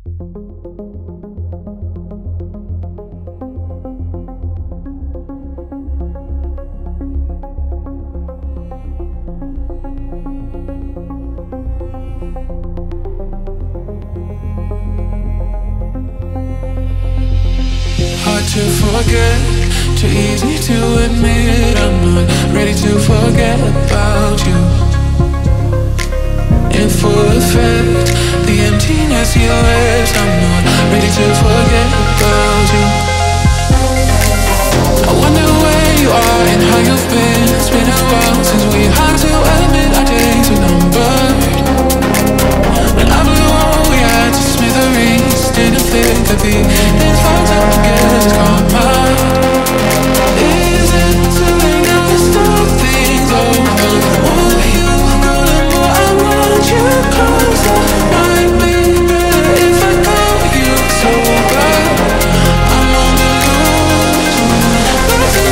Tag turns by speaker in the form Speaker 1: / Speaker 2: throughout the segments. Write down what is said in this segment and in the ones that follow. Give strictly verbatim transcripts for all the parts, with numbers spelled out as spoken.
Speaker 1: To forget, too easy to admit I'm not ready to forget about you. In full effect, the emptiness you left, I'm not ready to forget about you. I wonder where you are and how you've been. It's been a while since we had to admit our days were numbered. When I blew all we had to smithereens, didn't think that the things fucked up together to call mine. Is it too late now to start things over? The more you go, the more I want you closer. Might be better if I call you sober. I'm on the loose, back to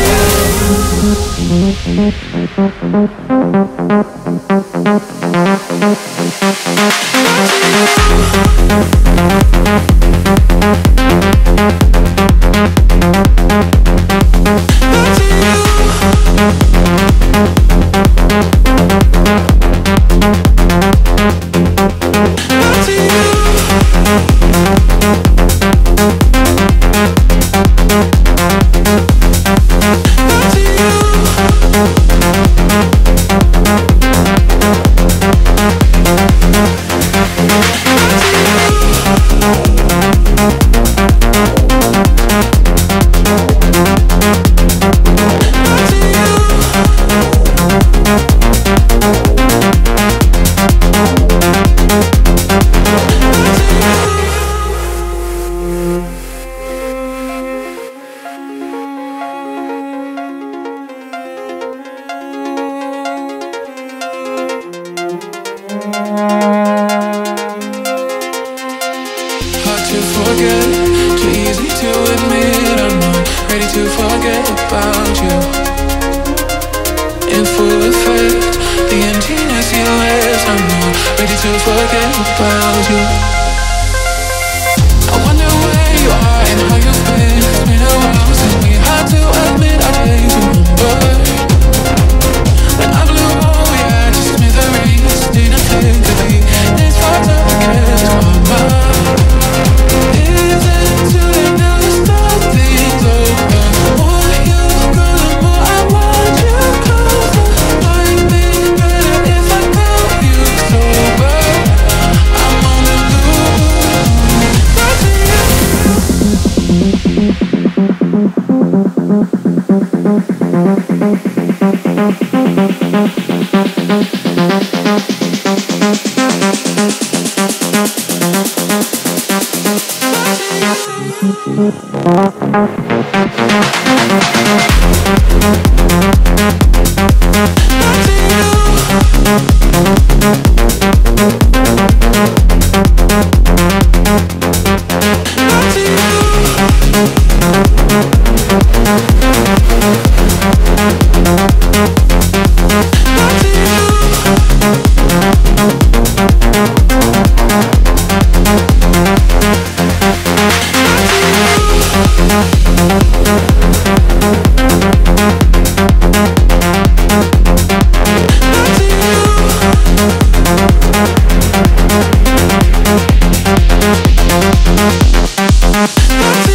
Speaker 2: Back to